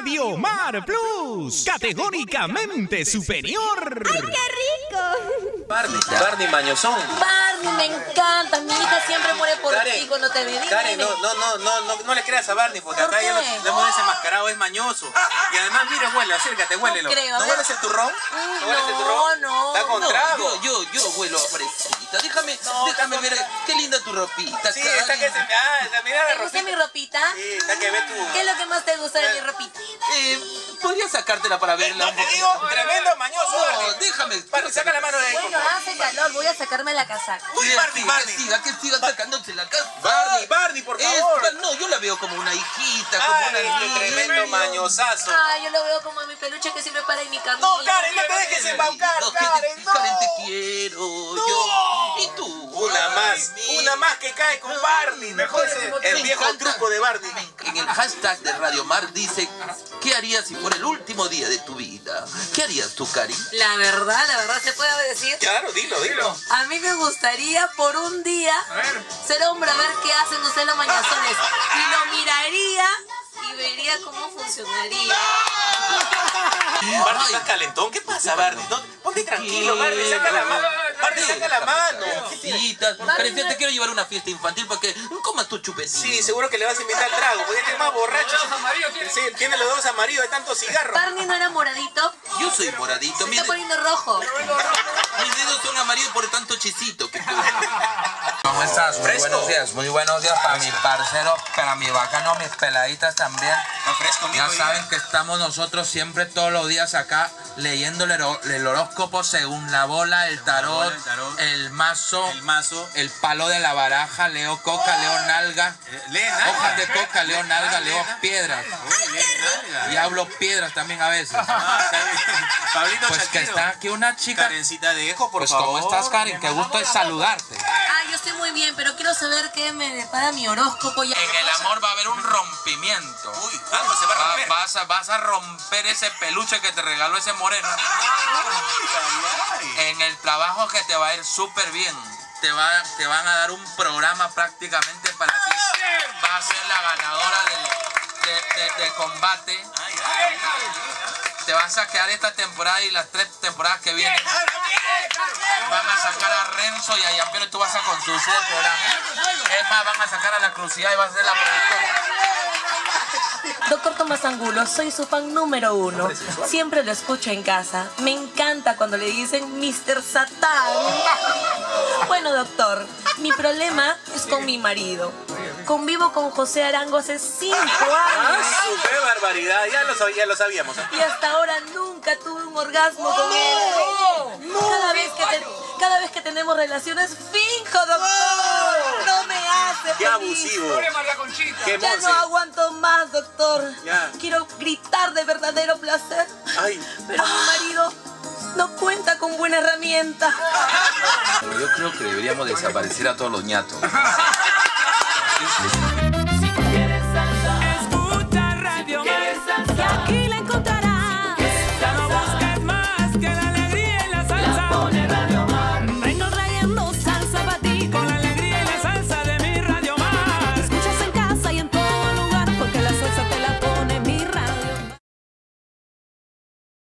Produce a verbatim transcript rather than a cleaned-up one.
Radio Mar Plus, categóricamente superior. ¡Ay, qué rico! Barney, Barney mañosón. Barney, me encanta. Mi hija siempre muere por Karen, ti cuando te ve. Karen, no, no, no, no, no, no le creas a Barney porque ¿Por acá qué? ya lo, lo hemos desenmascarado, es mañoso. Y además, mira, huele, acércate, huélelo. No creo, a ¿No ver. hueles el turrón? Mm, ¿No hueles el no, turrón? no, Está con no. trago. Yo, yo, yo huelo a fresita. Déjame, No, déjame está ver. Qué linda tu ropita, Sí, está que se me... Ah, está, mira la ¿Te gusta ropita. mi ropita? Sí, está que ve tu... ¿Qué es lo que más te gusta de mi ropita? Eh, ¿podrías sacártela para verla No un te poquito? digo, tremendo mañoso, No, Barney. déjame. Barney, saca la mano de ahí, por Bueno, favor. hace calor, voy a sacarme la casaca. Uy, Que Barney, siga, Barney. Que siga, que siga sacándose la casa. Barney, Barney, por Es- favor. no, yo la veo como una hijita, como Ay, una qué niña. tremendo mañosazo. Ay, yo lo veo como a mi peluche que siempre para en mi camino. No, Karen, no te dejes embaucar, No, que te- Karen, no. Karen, te quiero. Yo. ¿Y tú? Una más, Ay, una más que cae con Barney. Mejor ese, el Me viejo encanta. truco de Barney. En el hashtag de Radio Mar dice, ¿qué harías si fuera el último día de tu vida? ¿Qué harías tú, Cari? La verdad, la verdad, ¿se puede decir? Claro, dilo, dilo. A mí me gustaría por un día ser hombre a ver qué hacen ustedes los mañazones. Y lo miraría y vería cómo funcionaría. Barney, ¿estás calentón? ¿Qué pasa, Barney? No, ponte tranquilo, Barney, saca la mano. Barney, saca la mano. Cositas. Karen, te quiero llevar a una fiesta infantil para que comas tu chupetito. Sí, seguro que le vas a invitar trago, porque este es más borracho. Sí, tiene los dedos amarillos de tanto cigarro. Barney no era moradito, Yo soy moradito. se Mis, está de- poniendo rojo. mis dedos son amarillos por tanto chisito que tuve. ¿Cómo estás? Muy Fresco. buenos días, muy buenos días para mi parcero, para mi bacano, mis peladitas también. Está fresco, Ya mijo, saben que estamos nosotros siempre todos los días acá leyendo el, horo- el horóscopo según la bola, el tarot, bola, el tarot, el mazo, el mazo. el palo de la baraja, leo coca, leo nalga, Eh, lee nalga. hojas de coca, leo nalga, Ah, leo lee- piedras. Uy, lee nalga. Y hablo piedras también a veces. Ah, está bien. Pablito Pues que Shakiro. está aquí una chica. Karencita de Ejo, por Pues favor. ¿cómo estás, Karen? Qué gusto es saludarte. Ah, yo estoy muy bien, pero quiero saber qué me depara mi horóscopo. Ya. En el amor va a haber un rompimiento. Uy, ah, pues se va a Va- romper. vas, a, vas a romper ese peluche que te regaló ese moreno. En el trabajo que te va a ir súper bien. Te, va, te van a dar un programa prácticamente para ti. Vas a ser la ganadora del, de, de- de combate. Te vas a quedar esta temporada y las tres temporadas que vienen. Van a sacar a Renzo y a Yampiero y tú vas a conducir el programa. Es más, van a sacar a la Crucidad y vas a ser la productora. Doctor Tomás Angulo, soy su fan número uno. Siempre lo escucho en casa. Me encanta cuando le dicen mister Satán. Bueno, doctor, mi problema es con mi marido. Convivo con José Arango hace cinco Ah, años su qué barbaridad. Ya lo, sab- ya lo sabíamos. y hasta ahora nunca tuve un orgasmo con él. Cada vez que te- cada vez que tenemos relaciones, finjo, doctor. No me hace Qué feliz. abusivo. Qué Ya monse. no aguanto más, doctor. Ya. Quiero gritar de verdadero placer. Ay. Pero mi marido no cuenta con buena herramienta. Yo creo que deberíamos desaparecer a todos los ñatos.